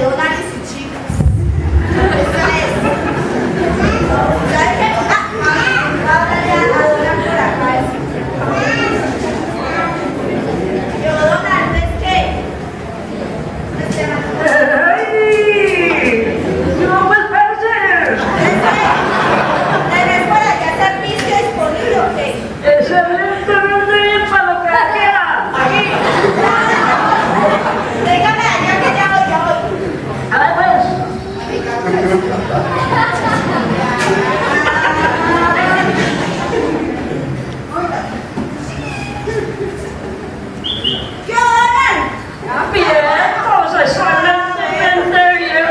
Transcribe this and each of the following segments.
dólares y chicas. Eso es. ¿Sabes qué? Ahora ya adoran por acá. Yo, Donald, ¿ves qué? ¿Tenés por allá servicio disponible o qué? Excelentemente bien para lo que quiera. Aquí. Dígame allá que ya voy. A ver, pues. ¿Qué Donald? Bien, pues excelentemente bien.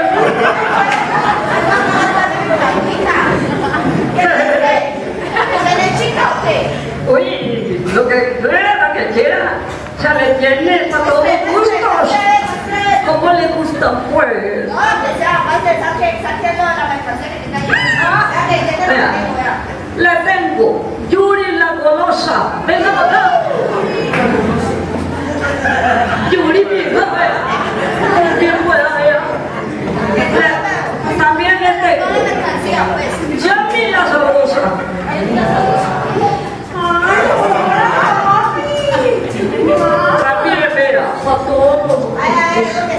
¿Tenés chica o qué? Oye, lo que quiera, lo que quiera. Se le tiene para todos los gustos. ¿Cómo le gusta, pues? No, que sea, saque lo de la mercancía que tenga ahí. Vea, le tengo Yuri la golosa. Venga para acá. Yuri, mija, vea. Bien buena, vea. También le tengo Yami la sabrosa. También, vea, para todos. Ay,